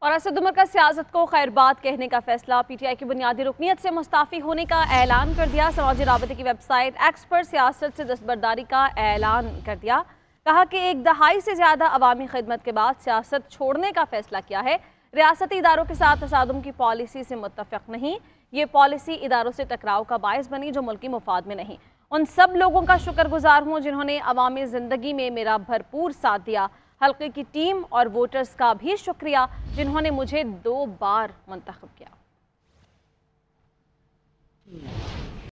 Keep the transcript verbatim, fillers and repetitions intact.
और असद उमर का सियासत को खैरबाद कहने का फैसला। पीटीआई की बुनियादी रुकनीत से मुस्ताफ़ी होने का ऐलान कर दिया। समाजी राबते की वेबसाइट एक्स पर सियासत से दस्तबरदारी का ऐलान कर दिया। कहा कि एक दहाई से ज़्यादा अवामी खिदमत के बाद सियासत छोड़ने का फैसला किया है। रियासती इदारों के साथ तसादुम की पॉलिसी से मुत्तफ़िक नहीं। ये पॉलिसी इदारों से टकराव का बायस बनी जो मुल्की मुफाद में नहीं। उन सब लोगों का शुक्रगुजार हूँ जिन्होंने अवामी ज़िंदगी में मेरा भरपूर साथ दिया। हल्के की टीम और वोटर्स का भी शुक्रिया जिन्होंने मुझे दो बार मुंतखब किया।